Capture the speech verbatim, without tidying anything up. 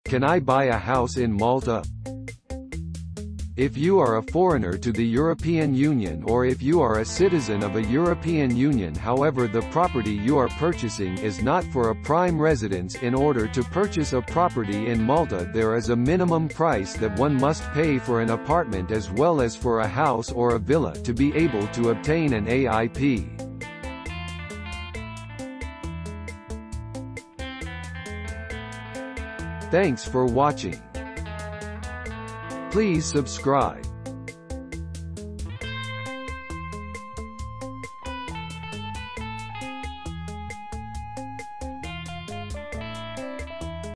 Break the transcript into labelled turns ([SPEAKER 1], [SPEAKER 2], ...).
[SPEAKER 1] Can I buy a house in Malta? If you are a foreigner to the European Union or if you are a citizen of a European Union, however, the property you are purchasing is not for a prime residence, in order to purchase a property in Malta there is a minimum price that one must pay for an apartment as well as for a house or a villa to be able to obtain an A I P. Thanks for watching. Please subscribe.